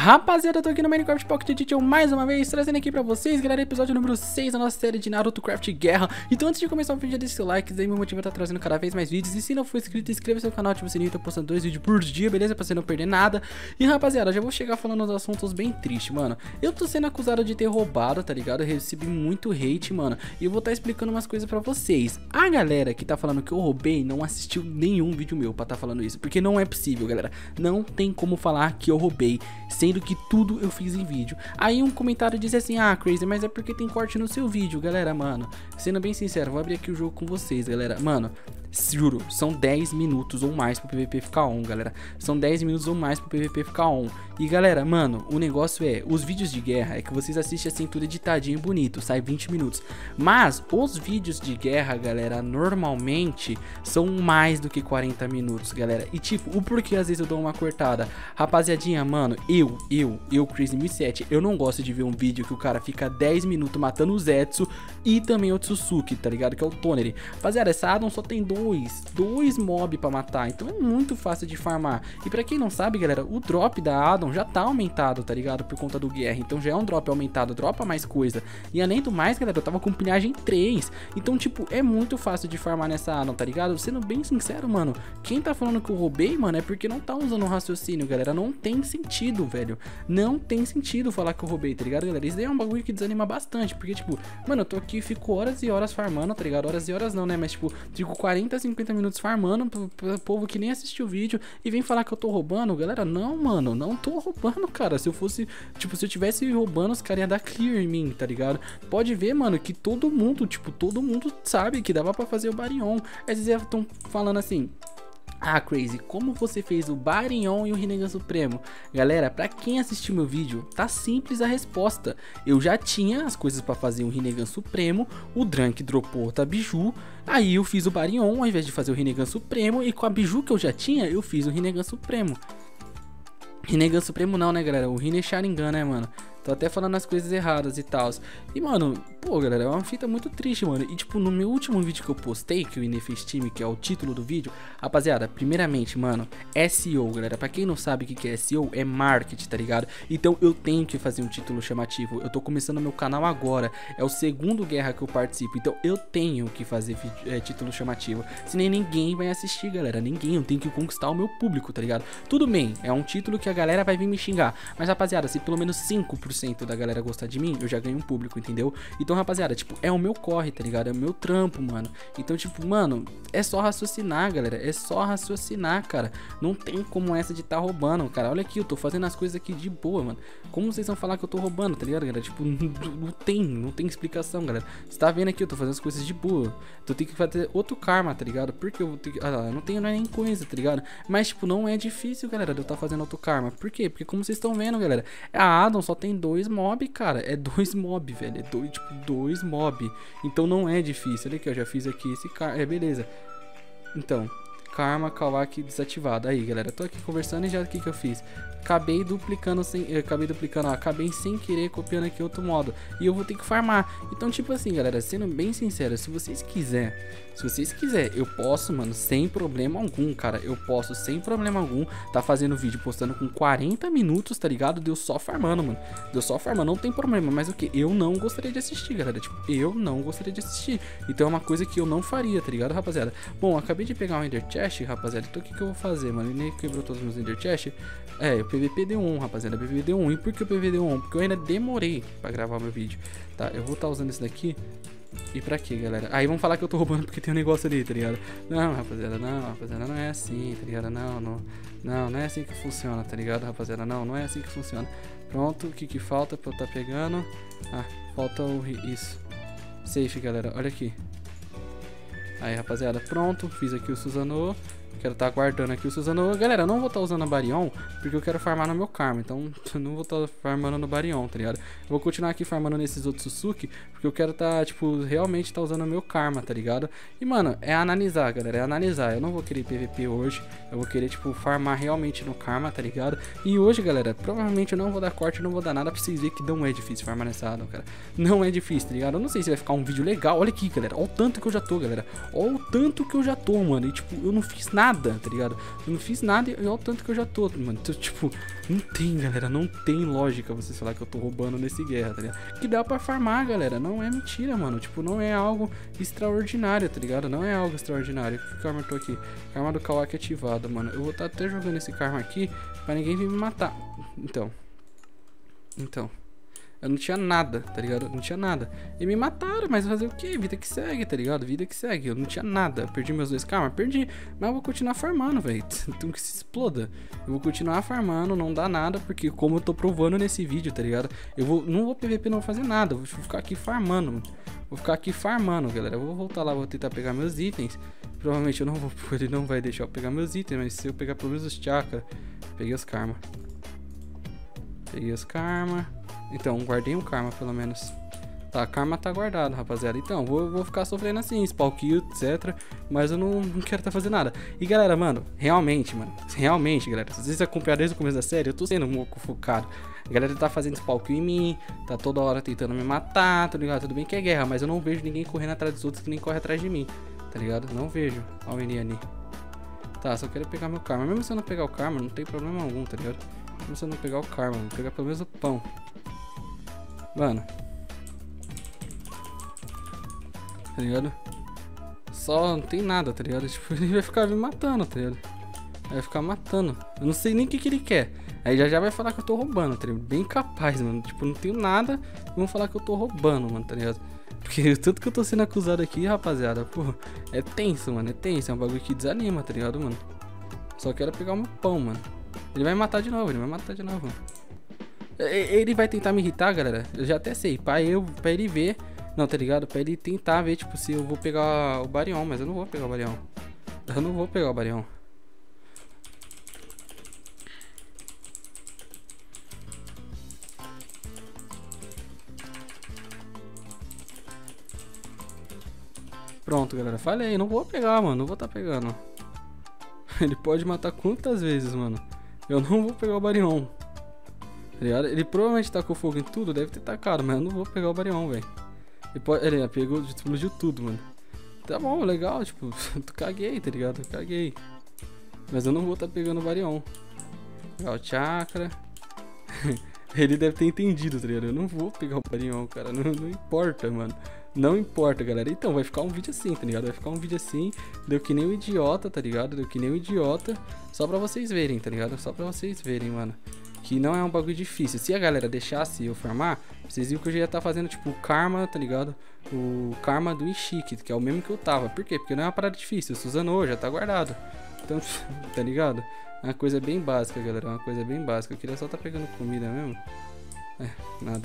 Rapaziada, eu tô aqui no Minecraft Pocket Edition mais uma vez, trazendo aqui pra vocês, galera, episódio número 6 da nossa série de Naruto Craft Guerra. Então antes de começar o vídeo, deixa seu like, daí meu motivo é tá trazendo cada vez mais vídeos. E se não for inscrito, inscreva-se no canal, ativa o sininho, tô postando 2 vídeos por dia, beleza? Pra você não perder nada. E rapaziada, já vou chegar falando uns assuntos bem tristes, mano. Eu tô sendo acusado de ter roubado, tá ligado? Eu recebi muito hate, mano, e eu vou tá explicando umas coisas pra vocês. A galera que tá falando que eu roubei não assistiu nenhum vídeo meu pra tá falando isso, porque não é possível, galera. Não tem como falar que eu roubei, sendo que tudo eu fiz em vídeo. Aí um comentário diz assim: ah, Crazy, mas é porque tem corte no seu vídeo. Galera, mano, sendo bem sincero, vou abrir aqui o jogo com vocês, galera. Mano, juro, são 10 minutos ou mais pro PVP ficar on, galera. São 10 minutos ou mais pro PVP ficar on. E galera, mano, o negócio é, os vídeos de guerra é que vocês assistem assim tudo editadinho e bonito, sai 20 minutos. Mas os vídeos de guerra, galera, normalmente são mais do que 40 minutos, galera. E tipo, o porquê às vezes eu dou uma cortada? Rapaziadinha, mano, eu Crazy 1007, eu não gosto de ver um vídeo que o cara fica 10 minutos matando o Zetsu e também o Tsutsuki, tá ligado? Que é o Toneri. Rapaziada, essa Adam só tem dois mob pra matar, então é muito fácil de farmar. E pra quem não sabe, galera, o drop da Adam já tá aumentado, tá ligado? Por conta do guerra, então já é um drop aumentado, dropa mais coisa. E além do mais, galera, eu tava com pilhagem 3, então tipo, é muito fácil de farmar nessa Adam, tá ligado? Sendo bem sincero, mano, quem tá falando que eu roubei, mano, é porque não tá usando o raciocínio, galera. Não tem sentido, velho. Não tem sentido falar que eu roubei, tá ligado, galera? Isso daí é um bagulho que desanima bastante, porque tipo, mano, eu tô aqui e fico horas e horas farmando, tá ligado? Horas e horas não, né? Mas tipo, fico 40, 50 minutos farmando pro povo que nem assistiu o vídeo e vem falar que eu tô roubando, galera. Não, mano, não tô roubando, cara. Se eu fosse, tipo, se eu tivesse roubando, os caras iam dar clear em mim, tá ligado? Pode ver, mano, que todo mundo, tipo, todo mundo sabe que dava pra fazer o Baryon. Às vezes estão falando assim: ah, Crazy, como você fez o Baryon e o Rinnegan Supremo? Galera, pra quem assistiu meu vídeo, tá simples a resposta. Eu já tinha as coisas pra fazer o Rinnegan Supremo, o Drank dropou outra Biju, aí eu fiz o Baryon ao invés de fazer o Rinnegan Supremo, e com a Biju que eu já tinha, eu fiz o Rinnegan Supremo. Rinnegan Supremo não, né, galera? O Rinne Sharingan, né, mano? Tô até falando as coisas erradas e tal. E, mano, pô, galera, é uma fita muito triste, mano. E, tipo, no meu último vídeo que eu postei, que o Ine fez time, que é o título do vídeo, rapaziada, primeiramente, mano, SEO, galera. Pra quem não sabe o que é SEO, é marketing, tá ligado? Então, eu tenho que fazer um título chamativo. Eu tô começando meu canal agora. É o segundo guerra que eu participo. Então, eu tenho que fazer título chamativo. Senão ninguém vai assistir, galera. Ninguém. Eu tenho que conquistar o meu público, tá ligado? Tudo bem, é um título que a galera vai vir me xingar. Mas, rapaziada, se pelo menos 5% da galera gostar de mim, eu já ganho um público, entendeu? Então, rapaziada, tipo, é o meu corre, tá ligado? É o meu trampo, mano. Então, tipo, mano, é só raciocinar, galera. É só raciocinar, cara. Não tem como essa de tá roubando, cara. Olha aqui, eu tô fazendo as coisas aqui de boa, mano. Como vocês vão falar que eu tô roubando, tá ligado, galera? Tipo, não tem explicação, galera. Você tá vendo aqui, eu tô fazendo as coisas de boa. Então, eu tenho que fazer outro karma, tá ligado? Porque eu vou ter que... Ah, eu não tenho nem coisa, tá ligado? Mas, tipo, não é difícil, galera, de eu tá fazendo outro karma. Por quê? Porque como vocês estão vendo, galera, a Adam só tem 2 mob, cara. É 2 mob, velho. É dois mob. Então não é difícil. Olha aqui, eu já fiz aqui esse karma. É, beleza. Então, karma, Kawaki desativado. Aí, galera, eu tô aqui conversando e já o que eu fiz? Acabei duplicando acabei sem querer copiando aqui outro modo. E eu vou ter que farmar. Então, tipo assim, galera, sendo bem sincero, se vocês quiserem, eu posso, mano, sem problema algum, cara. Eu posso, sem problema algum, tá fazendo vídeo, postando com 40 minutos, tá ligado? Deu só farmando, mano. Deu só farmando, não tem problema. Mas o que? Eu não gostaria de assistir, galera. Tipo, eu não gostaria de assistir. Então é uma coisa que eu não faria, tá ligado, rapaziada? Bom, acabei de pegar um Ender Chest, rapaziada. Então o que eu vou fazer, mano? Ele quebrou todos os meus Ender Chest. É, o PVP deu 1, rapaziada. PVP deu 1. E por que o PVP deu 1? Porque eu ainda demorei pra gravar o meu vídeo. Tá, eu vou estar usando esse daqui. E pra quê, galera? Aí vão falar que eu tô roubando porque tem um negócio ali, tá ligado? Não, rapaziada, não é assim, tá ligado? Não é assim que funciona, tá ligado, rapaziada? Não é assim que funciona. Pronto, o que falta pra eu tá pegando? Ah, falta isso. Safe, galera, olha aqui. Aí, rapaziada, pronto, fiz aqui o Susanoo. Quero estar guardando aqui o Susanoo. Galera, eu não vou estar usando a Baryon porque eu quero farmar no meu karma. Então, eu não vou estar farmando no Baryon, tá ligado? Eu vou continuar aqui farmando nesses outros Tsutsuki porque eu quero estar, tipo, realmente estar usando o meu karma, tá ligado? E, mano, é analisar, galera. É analisar. Eu não vou querer PVP hoje. Eu vou querer, tipo, farmar realmente no karma, tá ligado? E hoje, galera, provavelmente eu não vou dar corte, não vou dar nada pra vocês verem que não é difícil farmar nessa Adam, cara. Não é difícil, tá ligado? Eu não sei se vai ficar um vídeo legal. Olha aqui, galera. Olha o tanto que eu já tô, galera. Olha o tanto que eu já tô, mano. E, tipo, eu não fiz nada nada, tá ligado? Eu não fiz nada e olha o tanto que eu já tô, mano. Então, tipo, não tem, galera, não tem lógica vocês falar que eu tô roubando nesse guerra, tá ligado? Que dá pra farmar, galera, não é mentira, mano. Tipo, não é algo extraordinário, tá ligado? Não é algo extraordinário. Que karma eu tô aqui? Karma do Kawaki ativado, mano. Eu vou estar até jogando esse karma aqui pra ninguém vir me matar. Então, eu não tinha nada, tá ligado? Eu não tinha nada. E me mataram, mas fazer o quê? Vida que segue, tá ligado? Vida que segue. Eu não tinha nada. Perdi meus 2 karma? Perdi. Mas eu vou continuar farmando, velho. Então que se exploda. Eu vou continuar farmando, não dá nada, porque como eu tô provando nesse vídeo, tá ligado? Não vou PVP, não vou fazer nada. Eu vou ficar aqui farmando. Vou ficar aqui farmando, galera. Eu vou voltar lá, vou tentar pegar meus itens. Provavelmente eu não vou, ele não vai deixar eu pegar meus itens, mas se eu pegar pelo menos os chakra, peguei os karma. Peguei os karma. Então, guardei um karma pelo menos. Tá, karma tá guardado, rapaziada. Então, vou ficar sofrendo assim, spawn kill, etc. Mas eu não quero fazendo nada. E galera, mano, realmente, galera, se vocês acompanharam desde o começo da série, eu tô sendo um pouco focado. A galera tá fazendo spawn kill em mim, tá toda hora tentando me matar, tá ligado? Tudo bem que é guerra, mas eu não vejo ninguém correndo atrás dos outros que nem corre atrás de mim, tá ligado? Não vejo. Ó o Eniani. Tá, só quero pegar meu karma. Mesmo se eu não pegar o karma, não tem problema algum, tá ligado? Mesmo se eu não pegar o karma, vou pegar pelo menos o pão. Mano, tá ligado? Só não tem nada, tá ligado? Tipo, ele vai ficar me matando, tá ligado? Vai ficar matando. Eu não sei nem o que ele quer. Aí já vai falar que eu tô roubando, tá ligado? Bem capaz, mano. Tipo, não tenho nada e vão falar que eu tô roubando, mano, tá ligado? Porque tudo que eu tô sendo acusado aqui, rapaziada, pô, é tenso, mano. É tenso, é um bagulho que desanima, tá ligado, mano? Só quero pegar o meu pão, mano. Ele vai matar de novo, mano. Ele vai tentar me irritar, galera. Eu já até sei. Pra ele ver. Não, tá ligado? Pra ele tentar ver, tipo, se eu vou pegar o Baryon. Mas eu não vou pegar o Baryon. Pronto, galera. Falei, não vou pegar, mano. Não vou tá pegando. Ele pode matar quantas vezes, mano. Eu não vou pegar o Baryon. Ele provavelmente tacou fogo em tudo, deve ter tacado, mas eu não vou pegar o Baryon, velho. Ele pegou, explodiu tudo, mano. Tá bom, legal, tipo, caguei, tá ligado? Caguei. Mas eu não vou tá pegando o Baryon. Pegar o chakra. Ele deve ter entendido, tá ligado? Eu não vou pegar o Baryon, cara. Não importa, mano. Não importa, galera. Então, vai ficar um vídeo assim, tá ligado? Vai ficar um vídeo assim. Deu que nem um idiota, tá ligado? Deu que nem um idiota. Só pra vocês verem, tá ligado? Só pra vocês verem, mano. Que não é um bagulho difícil. Se a galera deixasse eu farmar, vocês viram que eu já ia estar fazendo, tipo, o karma, tá ligado? O karma do Ishiki, que é o mesmo que eu tava. Por quê? Porque não é uma parada difícil. O Susanoo já tá guardado. Então, tá ligado? É uma coisa bem básica, galera. É uma coisa bem básica. Eu queria só tá pegando comida mesmo. Nada.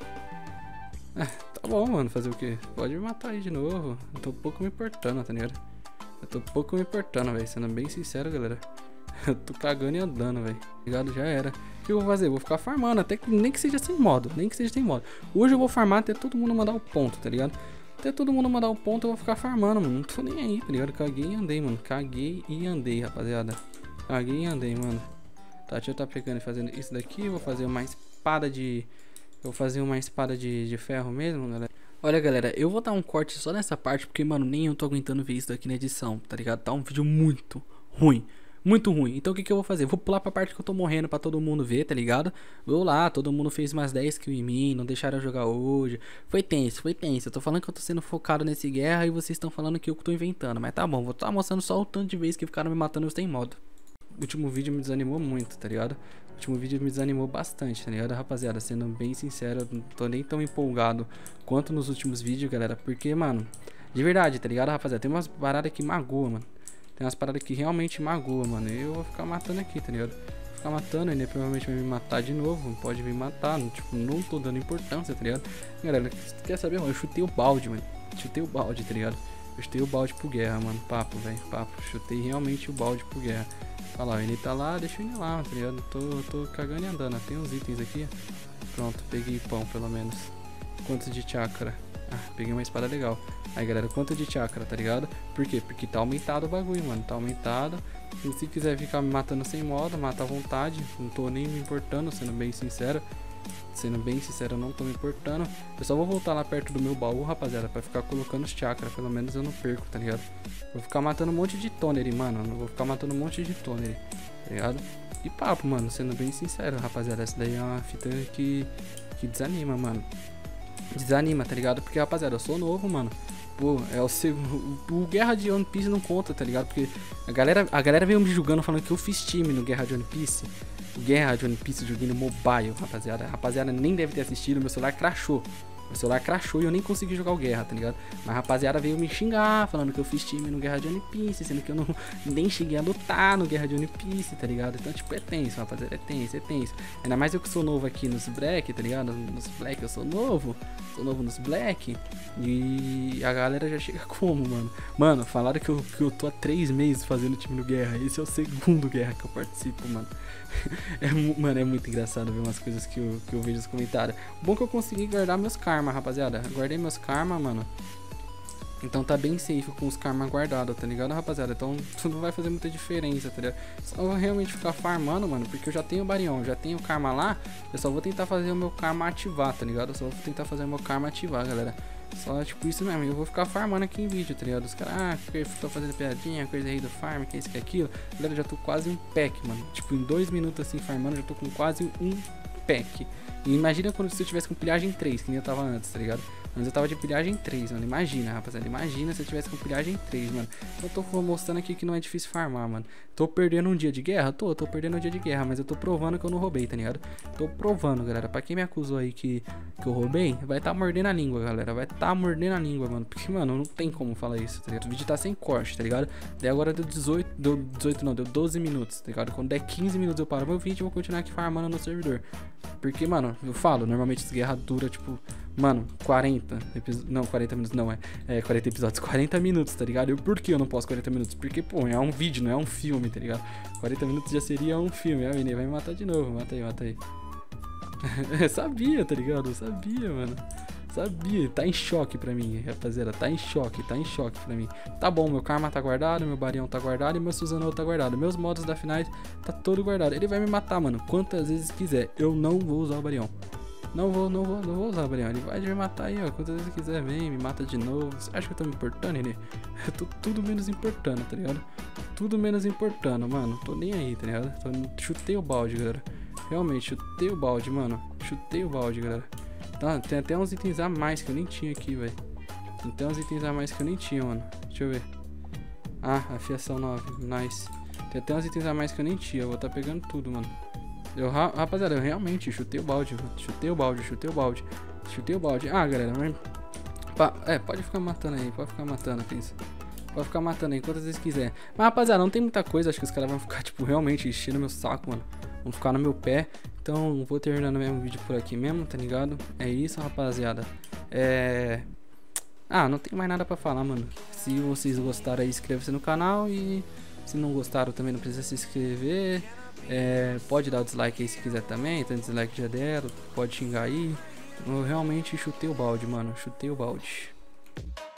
Tá bom, mano. Fazer o quê? Pode me matar aí de novo. Eu tô pouco me importando, tá ligado? Eu tô pouco me importando, velho. Sendo bem sincero, galera. Eu tô cagando e andando, velho. Ligado? Já era. O que eu vou fazer? Eu vou ficar farmando. Até que nem que seja sem modo. Hoje eu vou farmar até todo mundo mandar o ponto, tá ligado? Até todo mundo mandar o ponto eu vou ficar farmando, mano. Não tô nem aí, tá ligado? Caguei e andei, mano. Caguei e andei, rapaziada. Caguei e andei, mano. Tá, deixa eu tá pegando e fazendo isso daqui. Eu vou fazer uma espada de... de ferro mesmo, galera. Olha, galera, eu vou dar um corte só nessa parte, porque, mano, nem eu tô aguentando ver isso daqui na edição, tá ligado? Tá um vídeo muito ruim. Muito ruim. Então o que eu vou fazer? Vou pular pra parte que eu tô morrendo pra todo mundo ver, tá ligado? Vou lá, todo mundo fez mais 10 kills em mim, não deixaram eu jogar hoje. Foi tenso, foi tenso. Eu tô falando que eu tô sendo focado nesse guerra e vocês estão falando que eu tô inventando. Mas tá bom, vou estar mostrando só o tanto de vezes que ficaram me matando sem modo. O último vídeo me desanimou muito, tá ligado? O último vídeo me desanimou bastante, tá ligado, rapaziada? Sendo bem sincero, eu não tô nem tão empolgado quanto nos últimos vídeos, galera. Porque, mano, de verdade, tá ligado, rapaziada? Tem umas paradas que magoam, mano. Tem umas paradas que realmente magoam, mano. E eu vou ficar matando aqui, tá ligado? Vou ficar matando, ele provavelmente vai me matar de novo. Pode me matar, não, tipo, não tô dando importância, tá ligado? Galera, quer saber, mano? Eu chutei o balde, mano. Chutei o balde, tá ligado? Eu chutei o balde pro guerra, mano. Papo, velho, papo. Chutei realmente o balde pro guerra. Olha lá, ele tá lá, deixa ele lá, tá ligado? Tô cagando e andando. Tem uns itens aqui. Pronto, peguei pão, pelo menos. Quantos de chakra? Peguei uma espada legal. Aí, galera, quanto de chakra, tá ligado? Por quê? Porque tá aumentado o bagulho, mano. Tá aumentado. E se quiser ficar me matando sem modo, mata à vontade. Não tô nem me importando, sendo bem sincero. Sendo bem sincero, eu não tô me importando. Eu só vou voltar lá perto do meu baú, rapaziada, pra ficar colocando os chakras. Pelo menos eu não perco, tá ligado? Vou ficar matando um monte de toner, mano. Não vou ficar matando um monte de toner, tá ligado? E papo, mano, sendo bem sincero, rapaziada, essa daí é uma fita que desanima, mano. Desanima, tá ligado? Porque, rapaziada, eu sou novo, mano. Pô, é o segundo. O Guerra de One Piece não conta, tá ligado? Porque a galera veio me julgando falando que eu fiz time no Guerra de One Piece. O Guerra de One Piece eu joguei no mobile, rapaziada. A rapaziada nem deve ter assistido, meu celular crashou. Meu celular crashou e eu nem consegui jogar o Guerra, tá ligado? Mas a rapaziada veio me xingar, falando que eu fiz time no Guerra de One Piece, sendo que eu nem cheguei a lutar no Guerra de One Piece, tá ligado? Então, tipo, é tenso, rapaziada, é tenso. Ainda mais eu que sou novo aqui nos Black, tá ligado? Nos Black eu sou novo nos Black. E a galera já chega como, mano? Mano, falaram que eu tô há 3 meses fazendo time no Guerra. Esse é o segundo Guerra que eu participo, mano. Mano, é muito engraçado ver umas coisas que eu vejo nos comentários. Bom que eu consegui guardar meus karma, rapaziada. Guardei meus karma, mano. Então tá bem safe com os karma guardados, tá ligado, rapaziada? Então isso não vai fazer muita diferença, tá ligado? Só vou realmente ficar farmando, mano, porque eu já tenho o Barion, já tenho o karma lá. Eu só vou tentar fazer o meu karma ativar, tá ligado? Eu só vou tentar fazer o meu karma ativar, galera. Só tipo isso mesmo, eu vou ficar farmando aqui em vídeo, tá ligado? Os caras, tô fazendo piadinha, coisa aí do farm, que é isso, que é aquilo. Galera, já tô quase um pack, mano. Tipo, em 2 minutos assim farmando, já tô com quase um pack. E imagina quando se eu tivesse com pilhagem 3, que nem eu tava antes, tá ligado? Antes eu tava de pilhagem 3, mano. Imagina, rapaziada. Imagina se eu tivesse com pilhagem 3, mano. Eu tô mostrando aqui que não é difícil farmar, mano. Tô perdendo um dia de guerra? Tô perdendo um dia de guerra. Mas eu tô provando que eu não roubei, tá ligado? Tô provando, galera. Pra quem me acusou aí que eu roubei, vai tá mordendo a língua, galera. Vai tá mordendo a língua, mano. Porque, mano, não tem como falar isso, tá ligado? O vídeo tá sem corte, tá ligado? Daí agora deu 18 não, deu 12 minutos, tá ligado? Quando der 15 minutos eu paro meu vídeo e vou continuar aqui farmando no servidor. Porque, mano, eu falo, normalmente essa guerra dura, tipo, mano, 40 minutos não, 40 episódios, 40 minutos, tá ligado? E por que eu não posso 40 minutos? Porque, pô, é um vídeo, não é um filme, tá ligado? 40 minutos já seria um filme. A menina vai me matar de novo, mata aí. Eu sabia, tá ligado? Eu sabia, mano. Sabia, tá em choque pra mim, rapaziada. Tá em choque pra mim. Tá bom, meu karma tá guardado, meu Barion tá guardado e meu Susanoo tá guardado. Meus modos da finais tá todo guardado. Ele vai me matar, mano, quantas vezes quiser. Eu não vou usar o Barion. Não vou usar o Barion. Ele vai me matar aí, ó. Quantas vezes quiser, vem, me mata de novo. Você acha que eu tô me importando, ele? Eu tô tudo menos importando, tá ligado? Tudo menos importando, mano. Tô nem aí, tá ligado? Chutei o balde, galera. Realmente, chutei o balde, mano. Chutei o balde, galera. Tá, tem até uns itens a mais que eu nem tinha aqui, velho. Tem até uns itens a mais que eu nem tinha, mano. Deixa eu ver. Ah, afiação 9. Nice. Tem até uns itens a mais que eu nem tinha. Eu vou tá pegando tudo, mano. Rapaziada, eu realmente chutei o balde. Chutei o balde. Ah, galera, mas... pode ficar matando aí. Pode ficar matando, pensa. Pode ficar matando aí quantas vezes quiser. Mas, rapaziada, não tem muita coisa. Acho que os caras vão ficar, tipo, realmente enchendo meu saco, mano. Vão ficar no meu pé. Então, vou terminando mesmo o vídeo por aqui mesmo, tá ligado? É isso, rapaziada. Não tem mais nada pra falar, mano. Se vocês gostaram aí, inscreva-se no canal. E se não gostaram também, não precisa se inscrever. Pode dar o dislike aí se quiser também. Tem dislike já deram. Pode xingar aí. Eu realmente chutei o balde, mano. Chutei o balde.